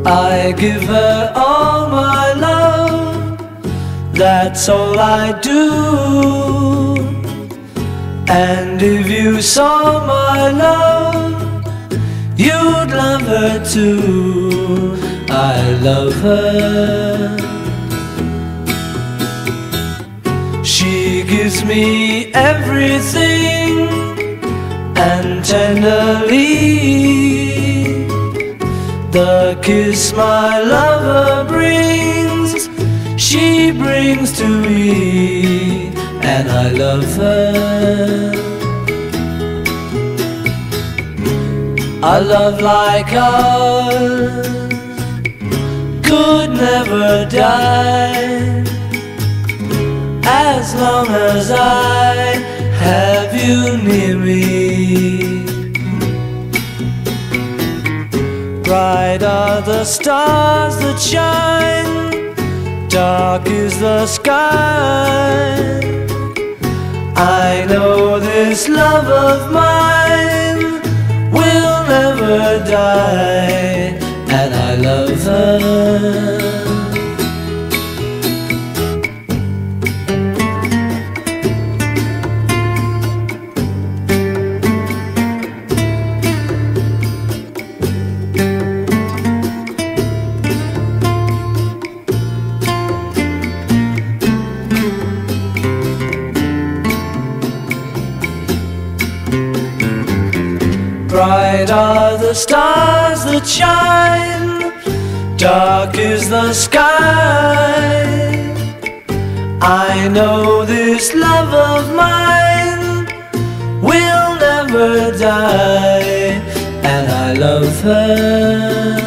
I give her all my love, that's all I do. And if you saw my love, you'd love her too. I love her. She gives me everything, and tenderly the kiss my lover brings, she brings to me, and I love her. A love like ours could never die, as long as I have you near me. Bright are the stars that shine, dark is the sky. I know this love of mine will never die, and I love her. Bright are the stars that shine, dark is the sky. I know this love of mine will never die, and I love her.